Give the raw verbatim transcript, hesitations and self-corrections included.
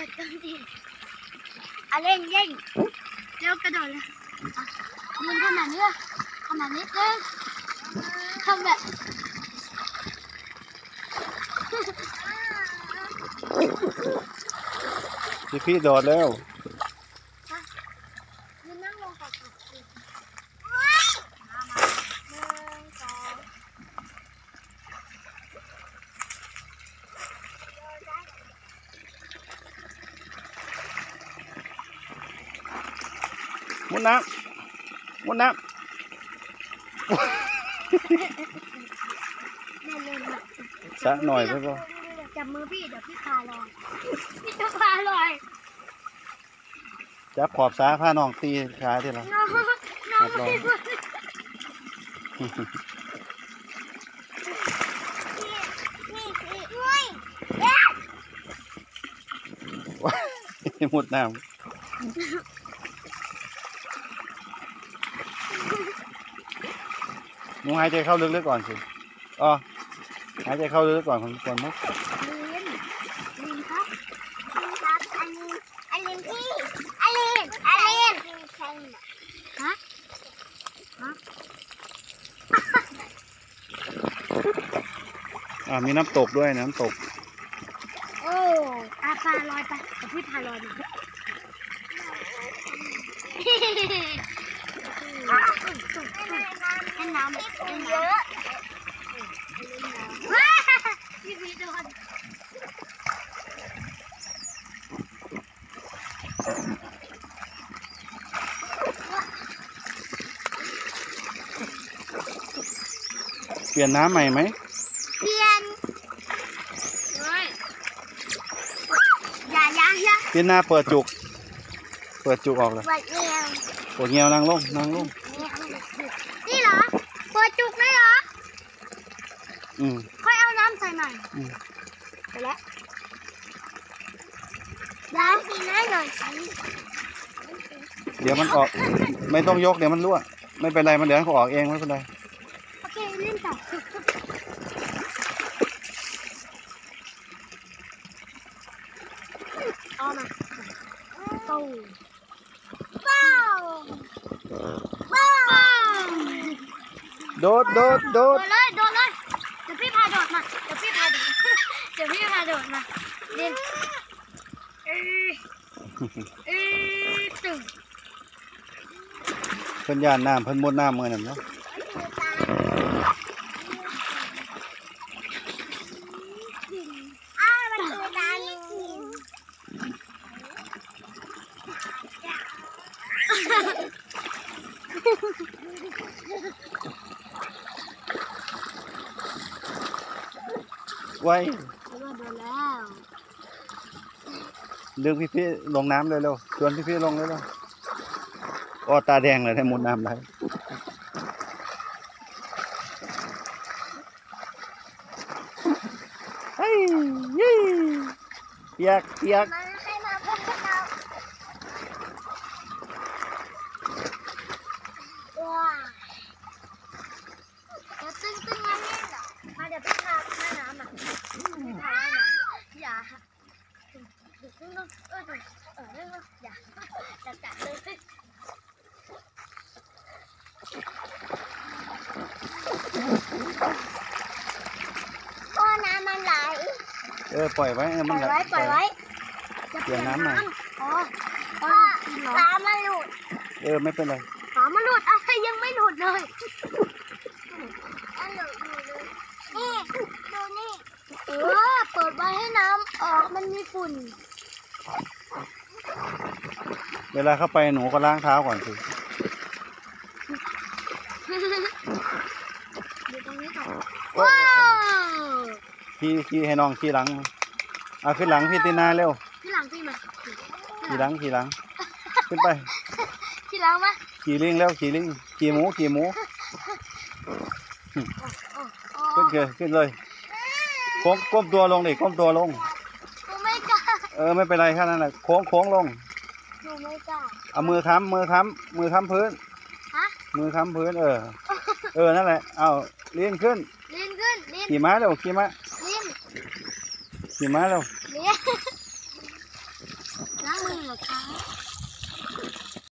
ดตรงที่อ่ะเล่นเล่นเร็วกระโดดเลยมันขนาดนี้ขนาดนี้เล่นทำแบบพี่พี่โดดแล้วนั่งลงก่อนมุดน้ำมุดน้ำสะหน่อยไปป่ะจับมือพี่เดี๋ยวพี่พาลอยพี่จะพาลอยจับขอบสาผ้าน้องตีขาที่ละน้องน้องไม่พูดนี่นี่นี่มุดน้ำมึงหายใจเข้าลึกๆก่อนสิอ๋อหายใจเข้าลึกๆก่อนก่อนมุกลินลินครับลินครับอันนี้อันลินพี่อันลินอันลินฮะฮะอ่ามีน้ำตกด้วยน้ำตกโอ้อาพาลอยไปแต่พี่พาลอยมาให้น้ำให้น้ำเยอะพี่พีโดนเปลี่ยนน้ำใหม่ไหมเปลี่ยนเฮ้ยอย่าอย่าอย่าเปลี่ยนหน้าเปิดจุกเปิดจุกออกเลยเปิดเงียวปวดเงียวนางลงนางลงนี่เหรอเปิดจุกได้เหรออืมค่อยเอาน้ำใส่หน่อยอืมไปแล้วน้ำสีน้ำหน่อยเดี๋ยวมันออกไม่ต้องยกเดี๋ยวมันรั่วไม่เป็นไรมันเดี๋ยวเขาออกเองไม่เป็นไรโอเคเล่นต่อเอามาตู้ว้าวว้าวโดดโดดโดดโดดเลยโดดเลยเดี๋ยวพี่พาโดดมาเดี๋ยวพี่พาโดดเดี๋ยวพี่พาโดดมาเล่นเอ้ยเอ้ยตึงเพิ่นย่านน้ำเพิ่นมุดน้ำเมื่อนั้นเนาะไว้เรื่องพี่พี่ลงน้ำเลยเร็วชวนพี่พี่ลงเลยเร็วก็ตาแดงเลยได้มุดน้ำได้เฮ้ยยี่เปียกเปียกตึ้งตึ้งมาเนี่ยเหรอมาเดี๋ยวไปพาหน้าน้ำอ่ะไปพาหน้าน้ำอย่าตึ้งตึ้งเออตึ้งเออเรื่องอย่าจัดจัดเลยโอ้น้ำมันไหลเออปล่อยไว้เออปล่มันอยไว้ปล่อยไว้เปลี่ยนน้ำหน่อยอ๋อฝามันหลุดเออไม่เป็นไรฝามันหลุดอะไรยังไม่หลุดเลยนี่ดูนี่เออเปิดไว้ให้น้ำออกมันมีฝุ่นเวลาเข้าไปหนูก็ล้างเท้าก่อนสิดูตรงนี้ก่อนว้าวขี่ขี่ให้น้องขี่หลังเอาขึ้นหลังพี่ตีนาเร็วขี่หลังพี่มาขี่หลังขี่หลังขึ้นไปขี่หลังมาขี่ลิงเร็วขี่ลิงขี่หมูขี่หมูขึ้นเลยขึ้นเลยโค้งก้มตัวลงดิก้มตัวลงไม่กล้าเออไม่เป็นไรแค่นั้นแหละโค้งโค้งลงหนูไม่กล้าเอามือค้ำมือค้ำมือค้ำพื้นฮะมือค้ำพื้นเออเออนั่นแหละเอาเลี้ยนขึ้นเลี้ยนขึ้นเลี้ยนขี่ม้าเร็วขี่ม้าเลี้ยนขี่ม้าเร็วเลี้ยนดครับ